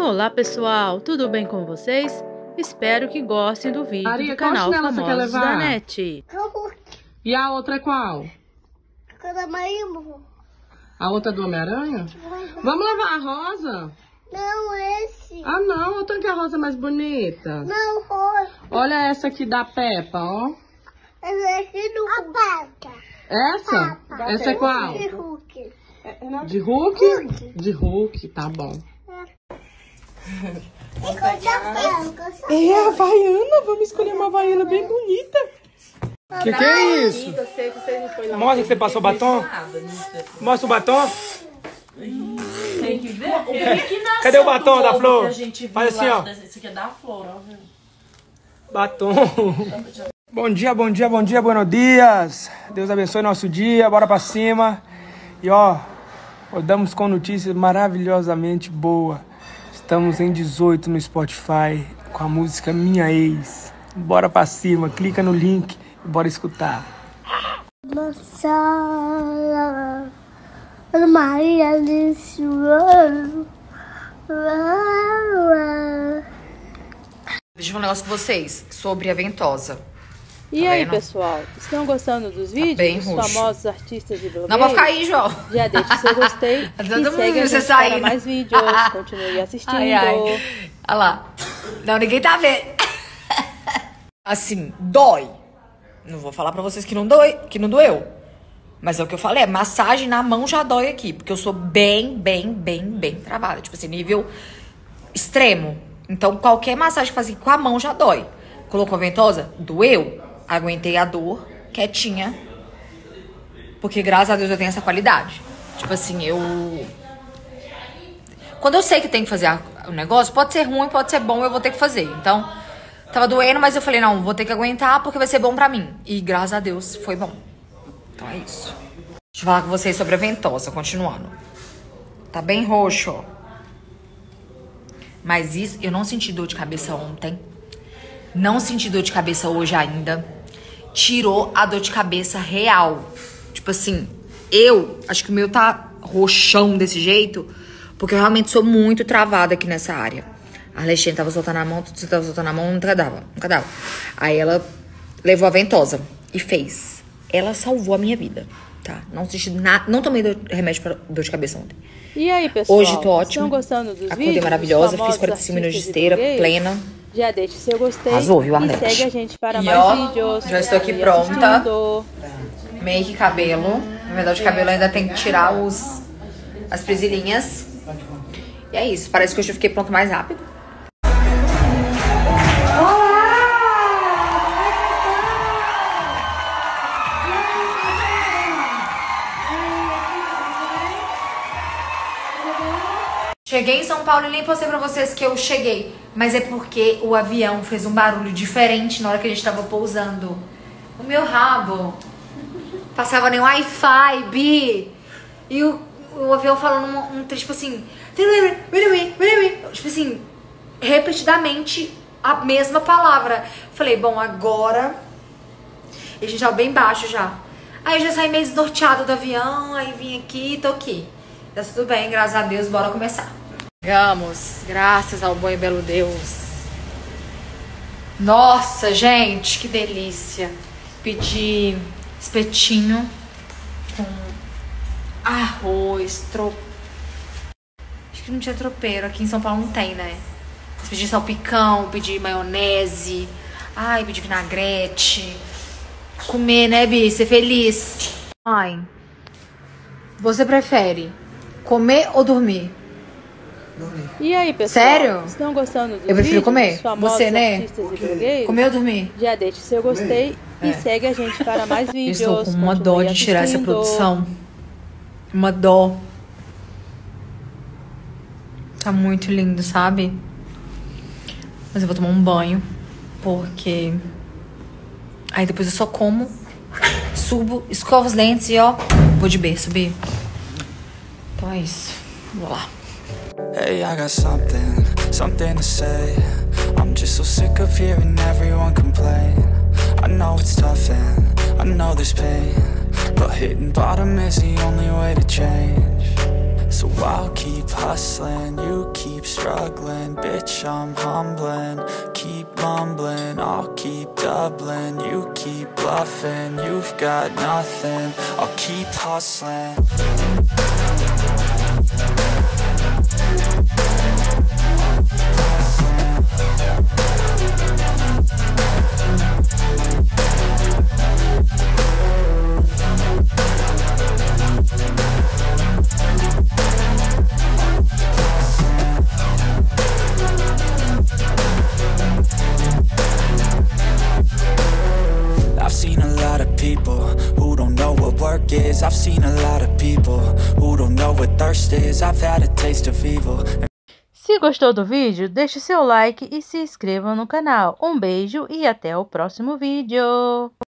Olá pessoal, tudo bem com vocês? Espero que gostem do vídeo Maria, do canal qual chinelo você quer Famosos levar? da NET. E a outra é qual? A outra é do Homem-Aranha? Vamos levar a rosa? Não, esse. Ah, não. Eu tenho que a rosa é mais bonita. Não, rosa. Olha essa aqui da Peppa, ó. Esse aqui do Hulk. Essa? Papa. Essa é qual? De Hulk. De Hulk? De Hulk, tá bom. É a Havaiana. Vamos escolher uma Havaiana bem bonita. Que é isso? Mostra que você passou batom. Mostra o batom. Tem que ver. Cadê o batom da flor? Faz assim, ó. Esse aqui é da flor, ó. Batom. Bom dia, bom dia, bom dia, buenos dias. Deus abençoe nosso dia, bora pra cima. E ó, rodamos com notícias maravilhosamente boas. Estamos em 18 no Spotify com a música Minha Ex. Bora pra cima, clica no link e bora escutar. Nossa, Maria de João. Deixa eu falar um negócio com vocês sobre a Ventosa. E Tá aí vendo? pessoal, estão gostando dos vídeos bem dos roxo. famosos artistas e blogueiros? Não vai ficar aí, João. Já deixe seu gostei Todo e mundo segue a viu você gente para saindo. mais vídeos. Continue assistindo. Ai, ai. Olha lá. Não, ninguém tá vendo. Assim, dói. Não vou falar pra vocês que não doeu. Mas é o que eu falei, massagem na mão já dói aqui. Porque eu sou bem travada. Tipo assim, nível extremo. Então, qualquer massagem que fazer com a mão já dói. Colocou a ventosa? Doeu. Aguentei a dor, quietinha. Porque, graças a Deus, eu tenho essa qualidade. Tipo assim, quando eu sei que tem que fazer o negócio, pode ser ruim, pode ser bom, eu vou ter que fazer. Então, tava doendo, mas eu falei, não, vou ter que aguentar porque vai ser bom pra mim. E, graças a Deus, foi bom. Então, é isso. Deixa eu falar com vocês sobre a ventosa, continuando. Tá bem roxo, ó. Mas isso, eu não senti dor de cabeça ontem. Não senti dor de cabeça hoje ainda. Tirou a dor de cabeça real. Tipo assim, eu acho que o meu tá roxão desse jeito, porque eu realmente sou muito travada aqui nessa área. A Alexandre tava soltando a mão, você tava soltando a mão, nunca dava. Aí ela levou a ventosa e fez. Ela salvou a minha vida, tá? Não senti nada, não tomei remédio pra dor de cabeça ontem. E aí pessoal, Hoje tô ótima. estão gostando dos Acordei vídeos? maravilhosa, dos fiz famosos 45 minutos de artistas e esteira, blogueiros? plena. Já deixe seu gostei Arrasou, viu, e Arlete? segue a gente para E mais ó, vídeos. já estou aqui Continue pronta. assistindo. Make cabelo. Na verdade, o cabelo ainda tem que tirar as presilhinhas. E é isso. Parece que hoje eu fiquei pronta mais rápido. Cheguei em São Paulo e nem postei pra vocês que eu cheguei. Mas é porque o avião fez um barulho diferente na hora que a gente tava pousando. O meu rabo passava nem Wi-Fi, Bi. E o avião falando tipo assim, tipo assim, repetidamente a mesma palavra. Falei, bom, agora. E a gente tava bem baixo já. Aí eu já saí meio desnorteado do avião, aí vim aqui, tô aqui. Tá tudo bem, graças a Deus, bora começar. Chegamos, graças ao bom e belo Deus. Nossa, gente, que delícia. Pedi espetinho com arroz, Acho que não tinha tropeiro, aqui em São Paulo não tem, né? Pedi salpicão, pedi maionese, pedi vinagrete. Comer, né, Bi? Ser feliz. Ai, você prefere comer ou dormir? E aí, pessoal? Sério? Estão gostando dos Eu prefiro vídeos comer. dos famosos Você, né? artistas e blogueiros? Comer ou dormir? Já deixe seu gostei e segue a gente para mais Eu vídeos. estou com uma dó Continue de tirar essa assistindo. produção. Uma dó. Tá muito lindo, sabe? Mas eu vou tomar um banho. Porque... aí depois eu só como, subo, escovo os dentes e ó, vou de berço, Bi. Então é isso. Vou lá. Hey, I got something to say. I'm just so sick of hearing everyone complain. I know it's tough and I know there's pain, but hitting bottom is the only way to change. So I'll keep hustling, you keep struggling. Bitch, I'm humbling, keep mumbling. I'll keep doubling, you keep bluffing. You've got nothing, I'll keep hustling. I've seen a lot of people who don't know what work is. I've seen a lot of people who don't know what thirst is. I've had a taste of evil. Se gostou do vídeo, deixe seu like e se inscreva no canal. Um beijo e até o próximo vídeo!